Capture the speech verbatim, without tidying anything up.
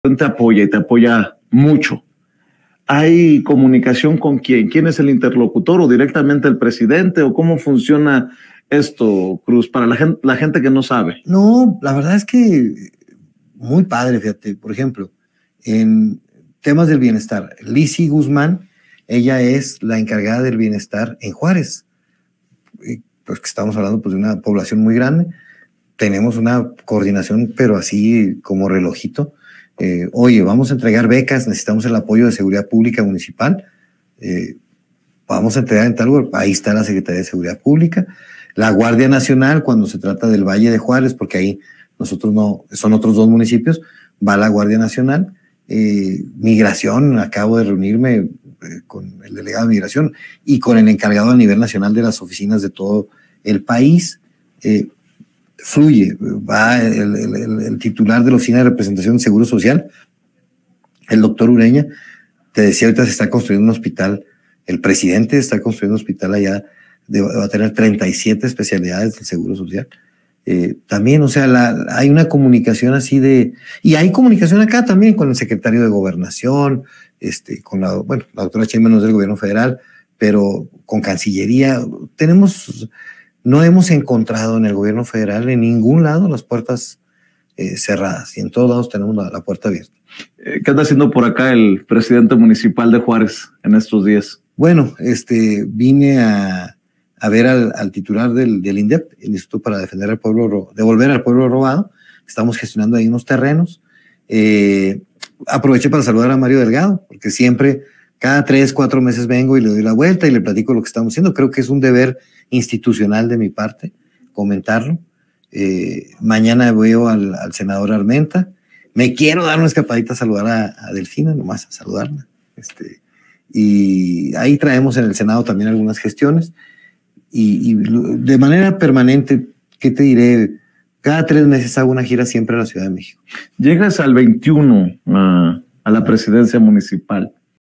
te apoya y te apoya mucho. ¿Hay comunicación con quién? ¿Quién es el interlocutor o directamente el presidente? ¿O cómo funciona esto, Cruz, para la gente, la gente que no sabe? No, la verdad es que muy padre, fíjate. Por ejemplo, en temas del bienestar, Lizzy Guzmán, ella es la encargada del bienestar en Juárez. Pues que estamos hablando pues, de una población muy grande. Tenemos una coordinación, pero así como relojito. Eh, oye, vamos a entregar becas, necesitamos el apoyo de seguridad pública municipal. Eh, vamos a entregar en tal lugar. Ahí está la Secretaría de Seguridad Pública. La Guardia Nacional, cuando se trata del Valle de Juárez, porque ahí nosotros no, son otros dos municipios, va la Guardia Nacional. Eh, migración, acabo de reunirme eh, con el delegado de Migración y con el encargado a nivel nacional de las oficinas de todo el país. Eh, fluye, va el, el, el titular de la Oficina de Representación de Seguro Social, el doctor Ureña, te decía, ahorita se está construyendo un hospital, el presidente está construyendo un hospital allá, de, va a tener treinta y siete especialidades del Seguro Social. Eh, también, o sea, la, hay una comunicación así de, y hay comunicación acá también con el secretario de Gobernación, este, con la, bueno, la doctora Sheinbaum del Gobierno Federal, pero con Cancillería, tenemos... No hemos encontrado en el gobierno federal en ningún lado las puertas eh, cerradas y en todos lados tenemos la, la puerta abierta. ¿Qué anda haciendo por acá el presidente municipal de Juárez en estos días? Bueno, este, vine a, a ver al, al titular del, del INDEP, el Instituto para Defender al Pueblo, Devolver al Pueblo Robado. Estamos gestionando ahí unos terrenos. Eh, aproveché para saludar a Mario Delgado, porque siempre, cada tres, cuatro meses vengo y le doy la vuelta y le platico lo que estamos haciendo. Creo que es un deber institucional de mi parte comentarlo. Eh, mañana veo al, al senador Armenta. Me quiero dar una escapadita a saludar a, a Delfina, nomás a saludarla. Este, y ahí traemos en el Senado también algunas gestiones. Y, y de manera permanente, ¿qué te diré? Cada tres meses hago una gira siempre a la Ciudad de México. Llegas al veintiuno a, a la presidencia municipal.